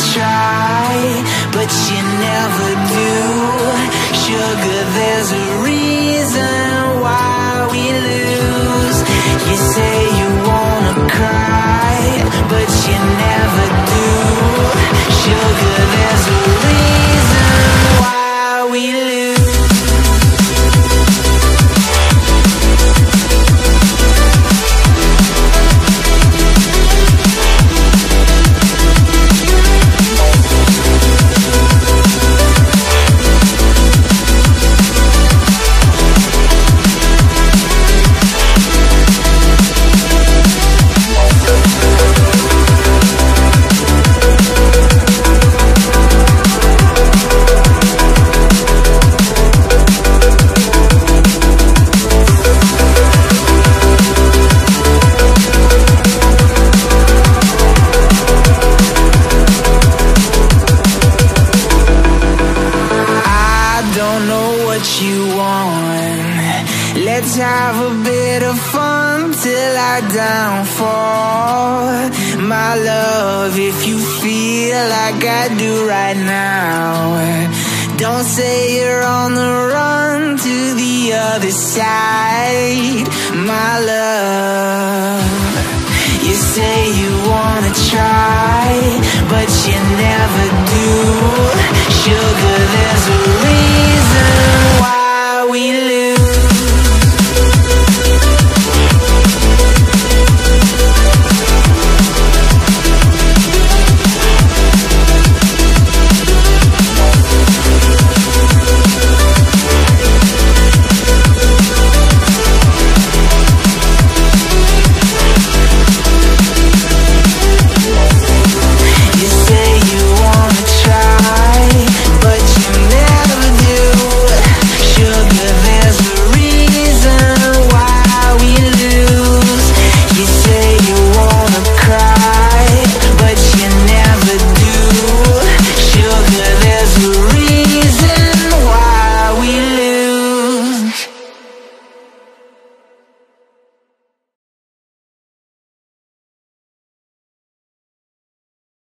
try, but you never do. Sugar, there's a reason why we lose. You say you wanna cry, but you never do. Sugar, there's a reason why we lose. Let's have a bit of fun till I downfall. My love, if you feel like I do right now, don't say you're on the run to the other side. My love, you say you wanna try, but you never do. Sugar, there's a reason why we lose.